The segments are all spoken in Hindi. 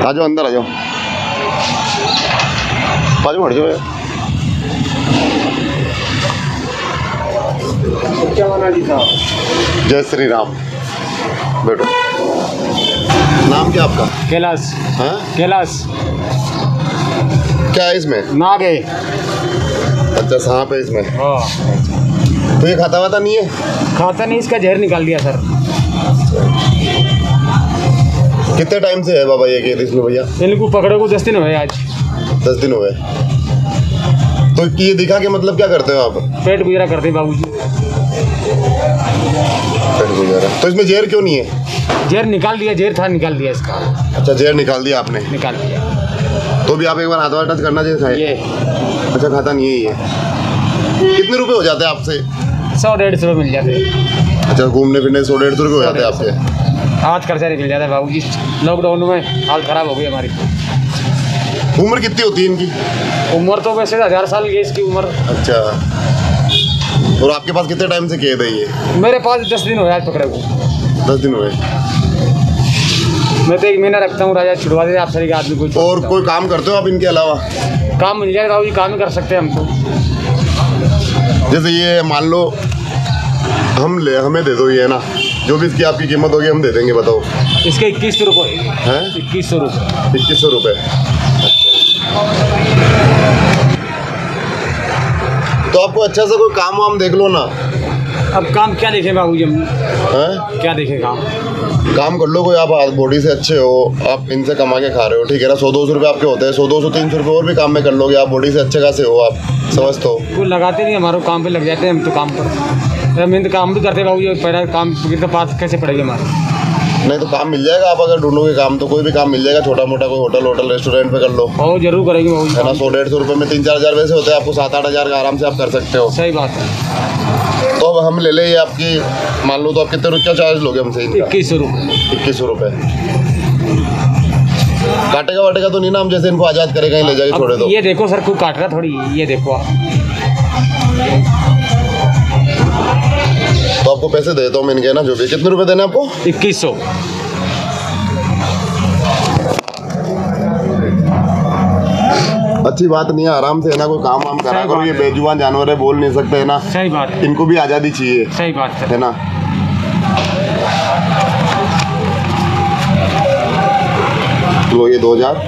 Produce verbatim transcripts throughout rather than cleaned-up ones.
आ जाओ अंदर आ जाओ, आ जाओ, हट जाओ। क्या बना जी साहब? जय श्री राम। बैठो। नाम क्या आपका? कैलाश। हाँ कैलाश। क्या है इसमें? नाग है। अच्छा सांप है इसमें। हाँ। तो ये खाता वाता नहीं है? खाता नहीं, इसका जहर निकाल दिया सर। कितने टाइम से है बाबा ये केस इसमें भैया? इनको पकड़े को दस दिन हुए आज। दस दिन हुए। तो ये दिखा के मतलब क्या करते हो आप? पेट गुजरा करते बाबूजी। पेट गुजरा। तो इसमें जहर क्यों नहीं है? जहर निकाल दिया, जहर था निकाल दिया इसका। अच्छा जहर निकाल दिया आपने? निकाल दिया। तो भी आप एक बार हाथ वाथ टच करना चाहिए खाए। ये अच्छा खाता नहीं है ये। कितने रुपए हो जाते हैं आपसे? सौ डेढ़ सौ मिल जाते। अच्छा घूमने फिरने सौ डेढ़ सौ रुपये हो जाते हैं आपके? आज खर्चा निकल जाता है बाबूजी। लॉकडाउन में हालत खराब हो गई हमारी। उम्र कितनी होती है इनकी? उम्र तो वैसे हजार साल की इसकी उम्र। अच्छा। और आपके पास कितने टाइम से कैद है ये? मेरे पास दस दिन हुए आज पकड़े को। दस दिन हुए। मैं तो एक महीना रखता हूँ राजा, छुड़वा दे आप सही आदमी को। और कोई काम करते हो आप इनके अलावा? काम मिल जाएगा बाबूजी, काम ही कर सकते हैं हम तो। जैसे ये मान लो हम ले हमें दे दो ये ना, जो भी इसकी आपकी कीमत होगी हम दे देंगे। बताओ। इसके इक्कीस सौ रुपये हैं? इक्कीस सौ रुपये इक्कीस सौ रुपये। तो आपको अच्छा सा कोई काम वाम देख लो ना। अब काम क्या देखें बाबूजी हम? हैं? क्या देखें काम? काम कर लो कोई, आप बॉडी से अच्छे हो, आप इनसे कमा के खा रहे हो, ठीक है ना? सौ दो सौ रुपये आपके होते हैं, सौ दो सौ तीन सौ रुपये और भी काम में कर लोगे आप। बॉडी से अच्छे खासे हो आप, समझते हो? कोई लगाते नहीं, हमारे काम पे लग जाते हैं हम तो काम पर। मैं तो काम भी करते बाबूजी, पहले काम के पास कैसे पड़ेगी हमारे? नहीं तो काम मिल जाएगा, आप अगर ढूंढोगे काम तो कोई भी काम मिल जाएगा। छोटा मोटा कोई होटल होटल रेस्टोरेंट पे कर लो। और जरूर करेंगे बाबूजी, है ना? सौ डेढ़ सौ रुपये में तीन चार हज़ार वैसे होते हैं, आपको सात आठ हज़ार का आराम से आप कर सकते हो। सही बात है। तो अब हम ले ले ये आपकी, मान लो तो आप कितने रुपये चार्ज लोगे हमसे? इक्कीस सौ रुपये इक्कीस सौ रुपये। काटेगा वाटेगा तो नहीं ना? हम जैसे इनको आज़ाद करें कहीं ले जाके छोड़े तो? ये देखो सर, कोई काट रहा थोड़ी, ये देखो आप। तो आपको पैसे देता हूँ मैं इनके ना, जो भी। कितने रुपए देने आपको? इक्कीस सौ। अच्छी बात नहीं है, आराम से है ना कोई काम वाम करा करो। ये बेजुबान जानवर है, बोल नहीं सकते है ना? सही बात है। इनको भी आज़ादी चाहिए। सही बात है, है ना? लो ये दो हजार।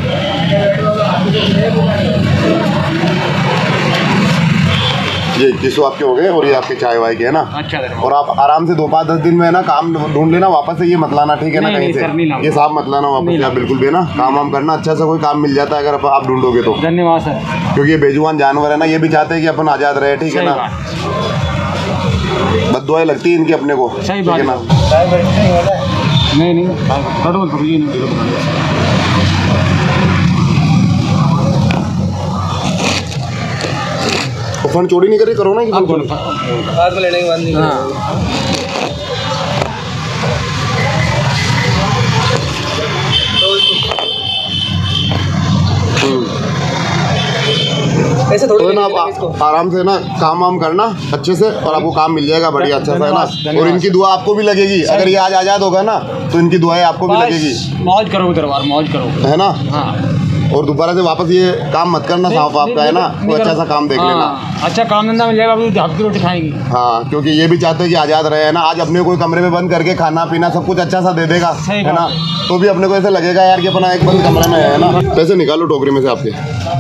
ये इक्कीस सौ आपके हो गए और ये आपके चाय वाय के है ना? अच्छा। और आप आराम से दो पाँच दस दिन में है ना काम ढूंढ लेना वापस से, ये मत लाना, ठीक है ना? कहीं से ये साफ मत लाना वापस से बिल्कुल भी, है ना? काम वाम करना, अच्छा सा कोई काम मिल जाता है अगर आप ढूंढोगे तो। धन्यवाद सर। क्योंकि ये बेजुबान जानवर है ना, ये भी चाहते हैं कि अपन आज़ाद रहे, ठीक है ना? बद्दुआएं लगती है इनकी अपने को। सही बात है ना? नहीं नहीं फंड चोरी नहीं करी, करो ना। हाथ में लेने के बाद नहीं। ऐसे थोड़ी ना, आप आराम से ना काम वाम करना अच्छे से और आपको काम मिल जाएगा बढ़िया अच्छा सा, है ना? और इनकी दुआ आपको भी लगेगी। अगर ये आज आज़ाद होगा ना तो इनकी दुआएं आपको भी लगेगी। मौज करो दरबार, मौज करो, है ना? हाँ। और दोबारा से वापस ये काम मत करना, साफ आपका, है ना? वो अच्छा सा काम देख लेना। अच्छा काम धंधा मिल जाएगा, अभी ढाब की रोटी खाएंगे। हाँ, क्योंकि ये भी चाहते हैं कि आज़ाद रहे, है ना? आज अपने कोई कमरे में बंद करके खाना पीना सब कुछ अच्छा सा दे देगा, है ना? तो भी अपने को ऐसे लगेगा यार कि अपना एक बंद कमरे में है ना। पैसे निकालो टोकरी में से आपके,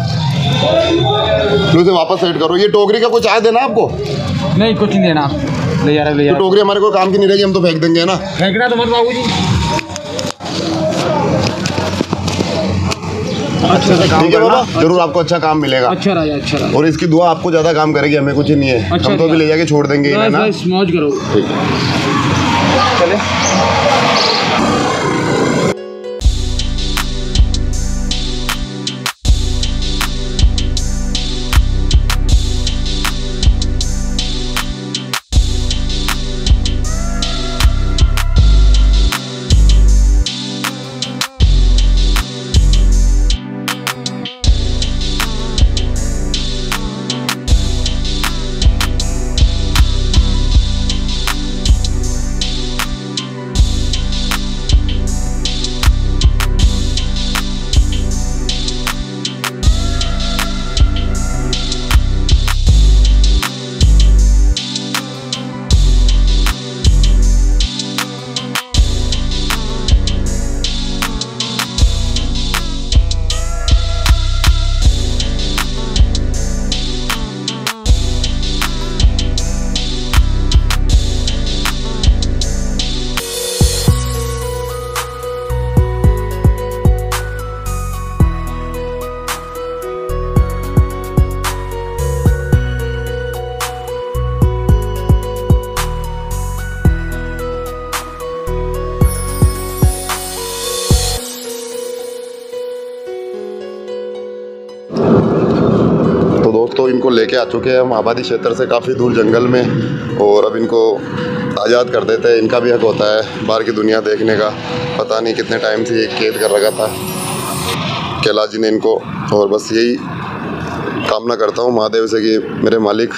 तो इसे वापस सेट करो। ये टोकरी का कुछ आया देना आपको? नहीं, कुछ नहीं देना, ले जा रहे ले जा रहे। तो टोकरी हमारे को काम की नहीं रहेगी, हम तो फेंक देंगे, है ना? फेंकना तो मत बाबूजी। अच्छा से काम करना, जरूर आपको अच्छा काम मिलेगा। अच्छा राजा, अच्छा राजा। और इसकी दुआ आपको ज्यादा काम करेगी, हमें कुछ नहीं है। अच्छा, हम तो अभी ले जाके छोड़ देंगे, है ना? मौज करो। ठीक है, चले। इनको लेके आ चुके हैं हम आबादी क्षेत्र से काफ़ी दूर जंगल में, और अब इनको आज़ाद कर देते हैं। इनका भी हक होता है बाहर की दुनिया देखने का। पता नहीं कितने टाइम से ये कैद कर रखा था कैलाश जी ने इनको, और बस यही कामना करता हूँ महादेव से कि मेरे मालिक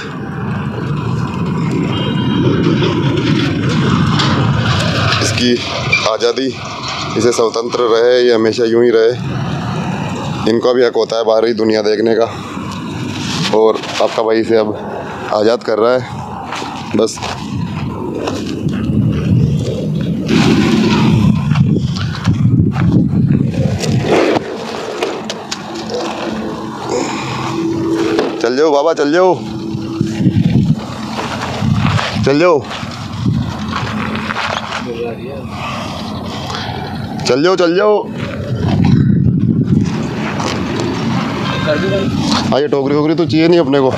इसकी आज़ादी, इसे स्वतंत्र रहे, ये हमेशा यूं ही रहे। इनका भी हक होता है बाहरी दुनिया देखने का, और आपका भाई इसे अब आज़ाद कर रहा है। बस चल जाओ बाबा, चल जाओ, चल जाओ, चल जाओ, चल जाओ। हाँ, ये टोकरी वोकरी तो चाहिए नहीं अपने को।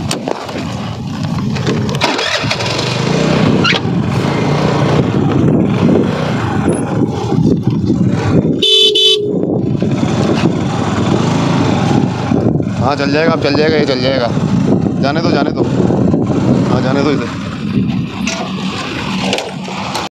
हाँ चल जाएगा, अब चल जाएगा, ये चल जाएगा। जाने दो, जाने दो, हाँ जाने दो इसे।